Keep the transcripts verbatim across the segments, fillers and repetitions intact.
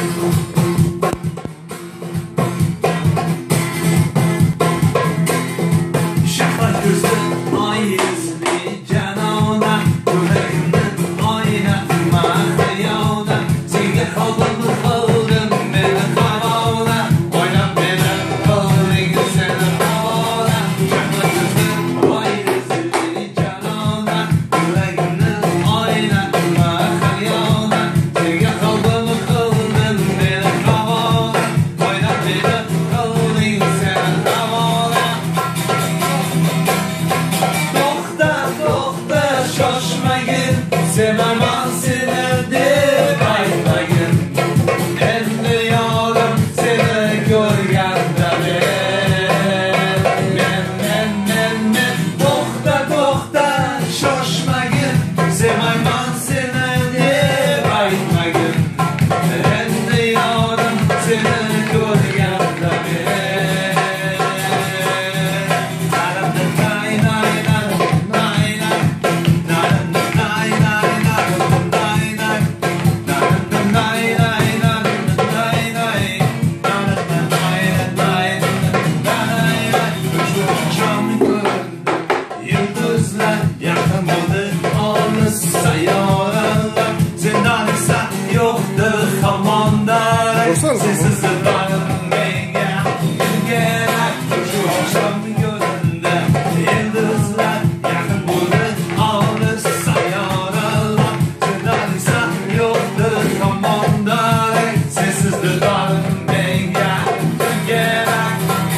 Sevaman seni deb aytmagin, endi yorim seni ko'rganda men men men men men to'xta to'xta shoshmagin, sevaman seni deb aytmagin, endi yorim seni ko'rganda men yaqin bo'ldi olis sayyoralar, sendan esa yo'qdir hamonda sensiz menga kerak shu oqshom yo'lida yulduzlar. Yaqin bo'ldi olis sayyoralar, sendan esa yo'qdir hamonda sensiz menga kerak.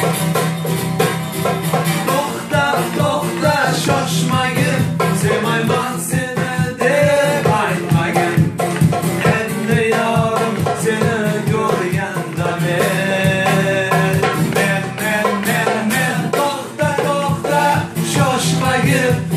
To'xta to'xta shoshmagin, sevmayman seni deb aytmagin, endi yorim seni ko'rganda men men men men men to'xta to'xta shoshmagin,